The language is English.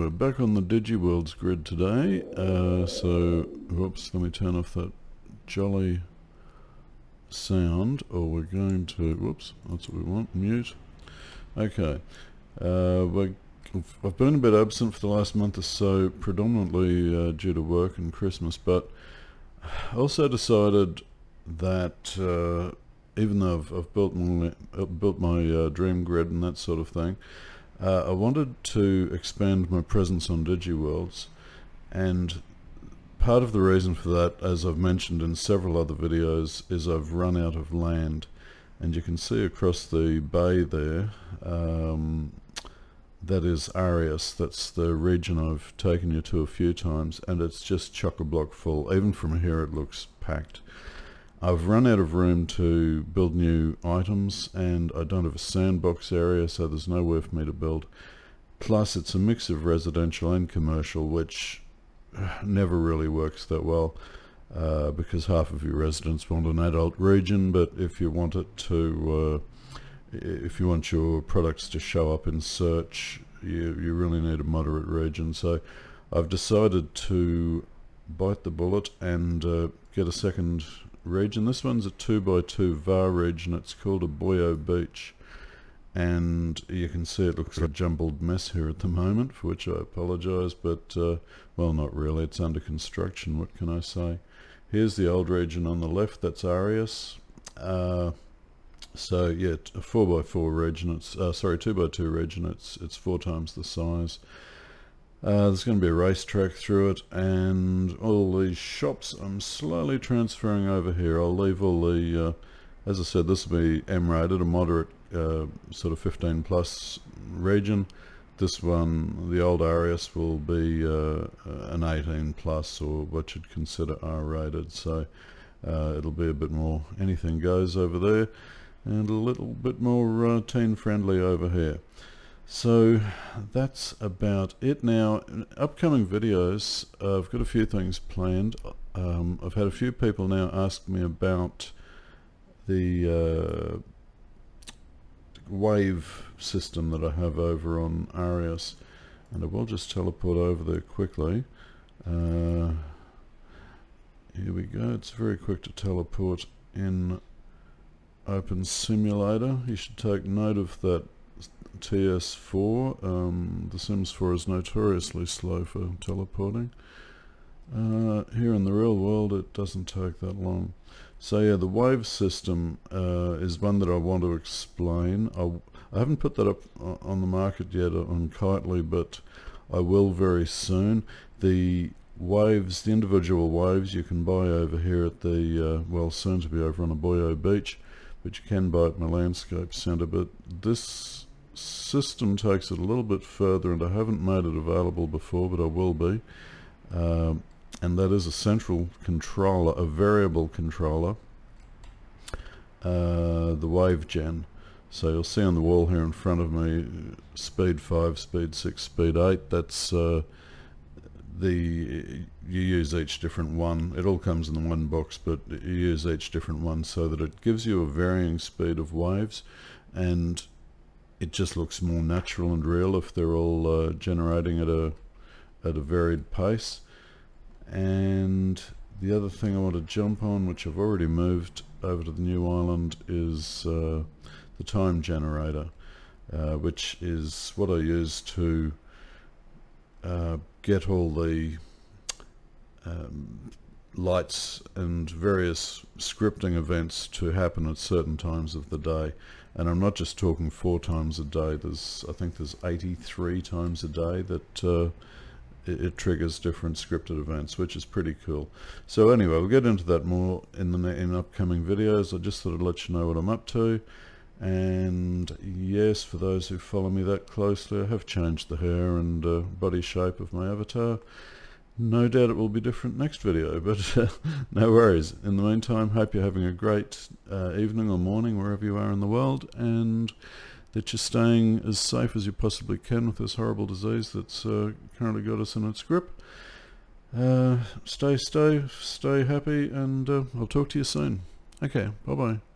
back on the DigiWorlds grid today. Whoops, let me turn off that jolly sound, or we're going to, whoops, that's what we want, mute. Okay, I've been a bit absent for the last month or so, predominantly due to work and Christmas, but I also decided that even though I've built my dream grid and that sort of thing, I wanted to expand my presence on DigiWorlds, and part of the reason for that, as I've mentioned in several other videos, is I've run out of land. And you can see across the bay there, that is Arius. That's the region I've taken you to a few times, and it's just chock-a-block full. Even from here it looks packed. I've run out of room to build new items, and I don't have a sandbox area, so there's nowhere for me to build. Plus it's a mix of residential and commercial, which never really works that well, because half of your residents want an adult region, but if you want it to if you want your products to show up in search, you really need a moderate region. So I've decided to bite the bullet and get a second region. This one's a 2x2 VAR region. It's called a Boyo Beach, and you can see it looks like a jumbled mess here at the moment, for which I apologize, but well, not really, it's under construction, what can I say. Here's the old region on the left, that's Arius. So yeah, a 4x4 region, it's sorry, 2x2 region, it's 4 times the size. There's going to be a racetrack through it, and all these shops I'm slowly transferring over here. I'll leave all the, as I said, this will be M-rated, a moderate sort of 15 plus region. This one, the old Arius, will be an 18 plus, or what you'd consider R-rated, so it'll be a bit more anything goes over there, and a little bit more teen friendly over here. So that's about it. Now, in upcoming videos, I've got a few things planned. I've had a few people now ask me about the wave system that I have over on Arius, and I will just teleport over there quickly. Here we go. It's very quick to teleport in Open Simulator. You should take note of that TS4. The Sims 4 is notoriously slow for teleporting. Here in the real world it doesn't take that long. So yeah, the wave system is one that I want to explain. I haven't put that up on the market yet on Kitely, but I will very soon. The waves, the individual waves, you can buy over here at the, well, soon to be over on a Boyo Beach, but you can buy it in a landscape centre. But this system takes it a little bit further, and I haven't made it available before, but I will be. And that is a central controller, a variable controller, the wave gen. So you'll see on the wall here in front of me, speed 5, speed 6, speed 8. That's you use each different one. It all comes in the one box, but you use each different one so that it gives you a varying speed of waves, and it just looks more natural and real if they're all generating at a varied pace. And the other thing I want to jump on, which I've already moved over to the new island, is the time generator, which is what I use to get all the lights and various scripting events to happen at certain times of the day. And I'm not just talking 4 times a day. I think there's 83 times a day that it triggers different scripted events, which is pretty cool. So anyway, we'll get into that more in upcoming videos. I just thought I'd let you know what I'm up to. And yes, for those who follow me that closely, I have changed the hair and body shape of my avatar. No doubt it will be different next video, but no worries. In the meantime, hope you're having a great evening or morning wherever you are in the world, and that you're staying as safe as you possibly can with this horrible disease that's currently got us in its grip. Stay happy, and I'll talk to you soon. Okay, bye bye.